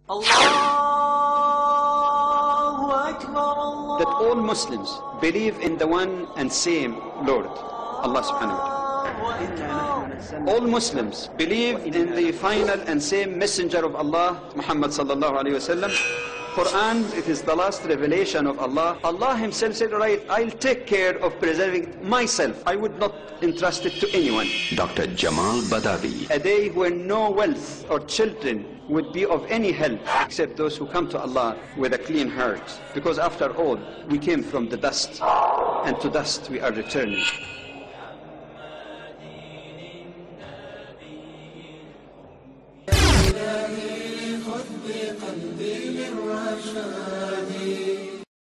That all Muslims believe in the one and same Lord, Allah subhanahu wa ta'ala. All Muslims believe in the final and same messenger of Allah, Muhammad sallallahu alayhi wa sallam. Quran, it is the last revelation of Allah. Allah himself said, right, I'll take care of preserving myself. I would not entrust it to anyone. Dr. Jamal Badawi. A day when no wealth or children would be of any help except those who come to Allah with a clean heart. Because after all, we came from the dust, and to dust we are returning.